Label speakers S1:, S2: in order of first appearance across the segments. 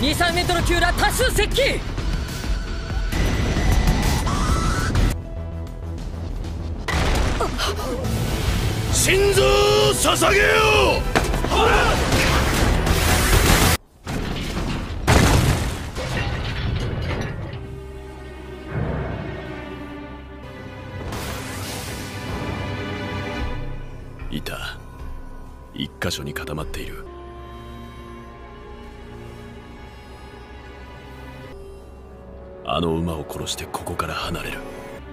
S1: 23メートル級ら多数接近。
S2: 心臓を捧げよう。いた。一箇所に固まっている。あの馬を殺してここから離れる。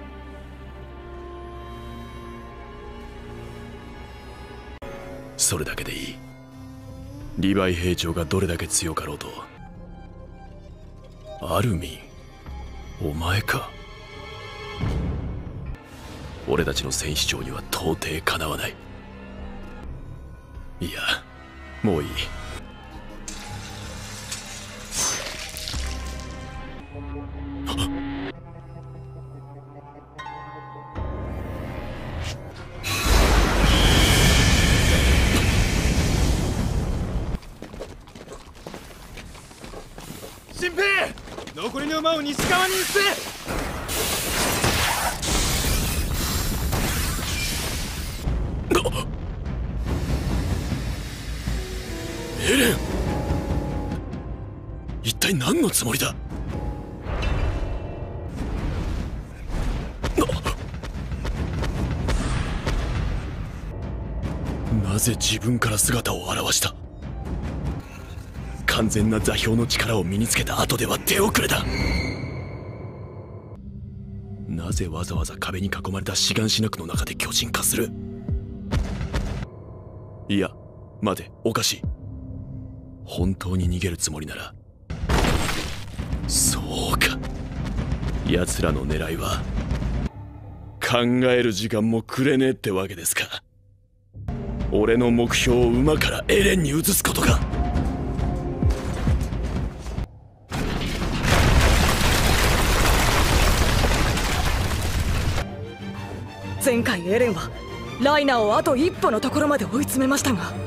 S2: それだけでいい。リヴァイ兵長がどれだけ強かろうと。アルミン、お前か。俺たちの戦士長には到底かなわない。いや、もういい。
S3: 新兵、残りの馬を西側に移せ。
S2: エレン、一体何のつもりだ。なぜ自分から姿を現した。完全な座標の力を身につけた後では手遅れだ。なぜわざわざ壁に囲まれたシガンシナ区の中で巨人化する。いや、待て、おかしい。本当に逃げるつもりなら。そうか、奴らの狙いは考える時間もくれねえってわけですか。俺の目標を馬からエレンに移すことか。
S1: 前回エレンはライナーをあと一歩のところまで追い詰めましたが、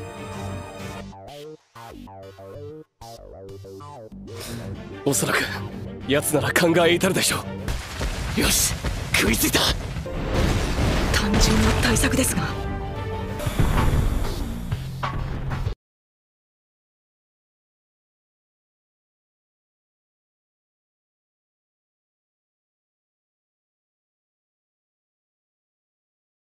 S3: おそらく奴なら考え至るでしょう。よし、食いついた。
S1: 単純な対策ですが